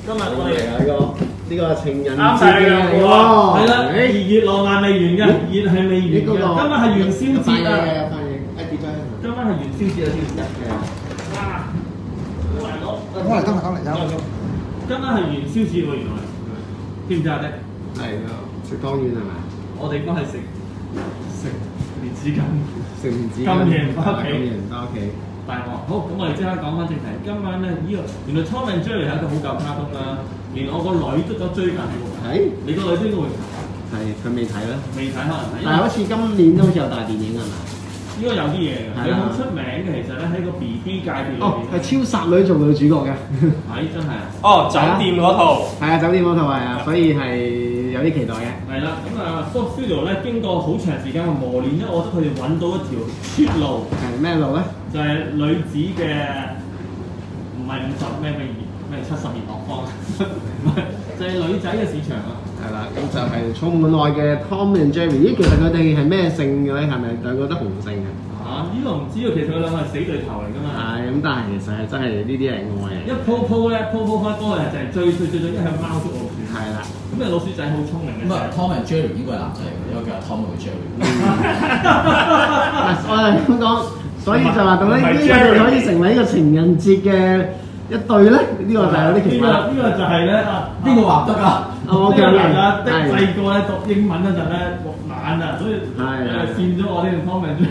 今日我哋呢個情人啱晒你㗎喎，係啦，2月浪漫未完嘅，熱係未完嘅，今晚係元宵節啊！今晚係元宵節啊，知唔知啊？哇！好難講。 當嚟今晚係元宵節喎，原來知唔知啊？啫？ 係啊，食湯圓係咪？ 我哋應該係食蓮子羹， 食蓮子咁夜唔翻屋企， 咁夜唔翻屋企。 大鑊好，咁我哋即刻講翻正題。今晚咧，原來 Tom and Jerry 係一個好舊卡通啦，連我個女都有追緊喎。 係？ 你個女都應該會係，佢未睇啦。 未睇可能睇。 但係好似今年都好似有大電影係咪？ 應該有啲嘢嘅，佢好出名嘅，其實咧喺個 BB 界別裏邊。 哦，係超殺女做女主角嘅。 係真係啊！ 哦，酒店嗰套。 係啊，酒店嗰套係啊，所以係有啲期待嘅。 係啦，咁啊 Fox Studio 咧經過好長時間嘅磨練咧，我覺得佢哋揾到一條出路。 係咩路咧？就係女子嘅唔係50咩70年樂坊，就係女仔嘅市場啊！ 係啦，咁就係充滿愛嘅 Tom and Jerry。咦，其實佢哋係咩姓嘅咧？係咪兩個都雄性嘅？ 啊，呢個唔知喎，其實佢兩個係死對頭嚟㗎嘛。 係咁，但係其實係真係呢啲係愛嚟。 一鋪咧，鋪翻嗰個就係最一向貓捉老鼠。 係啦， 咁啊老鼠仔好聰明嘅。 咁啊 Tom and Jerry 應該係男仔嚟嘅，因為叫 Tom 同 Jerry。 我係咁講，所以就話到呢個就可以成為呢個情人節嘅一對咧。呢個就係有啲奇怪。 呢個就係咧， 邊個話得㗎？ 我嘅人啊，的細個咧讀英文嗰陣咧懶啊，所以跣咗我呢個 Tom and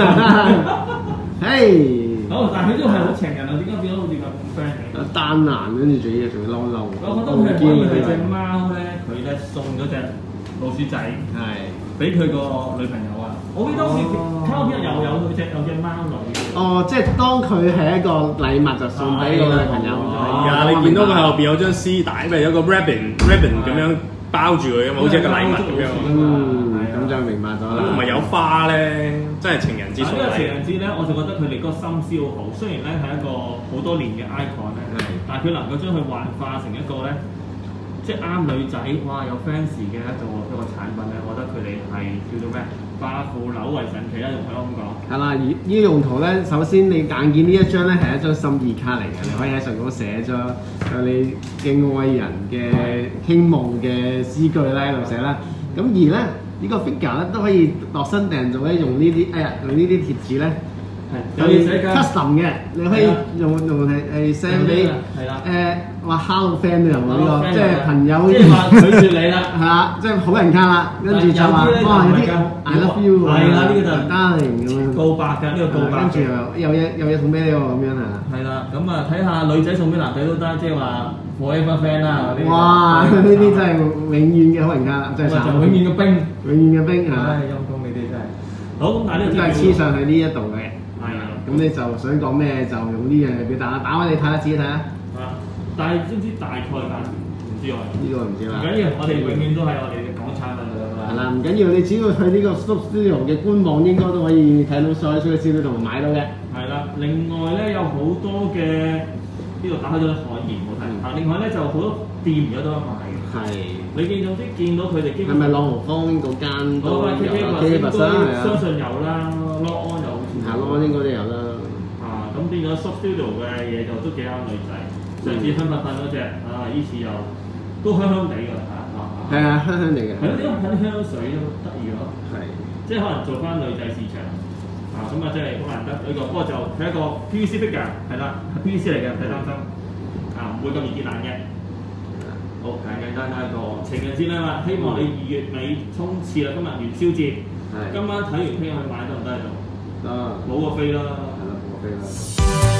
Jerry。 嘿， 好，但係佢都係好情人啊，點解變咗好似咁 friend 嘅？ 單男跟住仲要嬲嬲。 我覺得佢係可以佢隻貓咧，佢咧送咗隻老鼠仔， 係俾佢個女朋友啊！我記得好似卡通片有隻貓女。 哦，即係當佢係一個禮物就送俾個女朋友。 係啊，你見到佢後邊有張絲帶，咪有個 ribbon 咁樣包住佢，好似一個禮物咁樣。 咁就明白咗啦。 唔係有花咧，真係情人節送禮。 呢個情人節咧，我就覺得佢哋嗰個心思好好。雖然咧係一個好多年嘅 icon 咧，但係佢能夠將佢幻化成一個咧，即係啱女仔，哇有 fans 嘅一個產品咧，我覺得佢哋係叫做咩？化腐朽為神奇啦，用佢咁講。係啦，而呢個用途咧，首先你眼見呢一張咧係一張心意卡嚟嘅，你可以喺上高寫咗你嘅愛人嘅傾夢嘅詩句咧喺度寫啦。咁而咧呢個 figure 咧都可以度身訂造咧，用呢啲貼紙咧。 有嘢寫㗎 custom 嘅，你可以用係 send 俾話 hello friend 啊嘛，呢個即係朋友， 即係話拒絕你啦， 係啦，即係好人卡啦，跟住就話哇有啲 I love you 喎， 係啦，呢個就 darling 咁樣告白㗎，呢個告白， 跟住又有嘢送俾你喎咁樣係啦。 係啦，咁啊睇下女仔送俾男仔都得，即係話 forever friend 啦。 哇！呢啲真係永遠嘅好人卡，真係慘。 永遠嘅冰， 永遠嘅冰唉，陰公你哋真係。好，咁但係呢個都係黐上去呢一度嘅。 係啊。 咁你就想講咩就用呢樣嘢表達，打開你睇下，自己睇下。 但係知唔知大概價錢？唔知喎。呢個唔知啦。 唔緊要，我哋永遠都係我哋嘅港產品㗎啦。 係啦，唔緊要，你只要去呢個 Studio 嘅官網，應該都可以睇到所有資料同埋買到嘅。 係啦，另外咧有好多嘅呢度打開咗啲海鹽好睇。另外咧就好多店而家都有賣嘅。 係。 你見到佢哋基本係咪朗豪坊嗰間都有 ？KK 物相信有啦，Lock On 有好似。 係 Lock On 應該都有啦。 咁變咗 Studio 嘅嘢就都幾啱女仔。上次香噴噴嗰隻依次又都香香地㗎係啊，香香地嘅。 係咯，點解噴香水都得意咯？ 係。即係可能做翻女仔市場咁啊，真係好難得呢個。不過就係一個 PVC figure 係啦 ，PVC 嚟嘅，唔使擔心唔會咁易跌爛嘅。好簡單一個情人節啦嘛，希望你2月尾衝刺啦，今日元宵節，今晚睇完聽日去買得唔得喺度？得，冇個飛啦。係啦，冇個飛啦。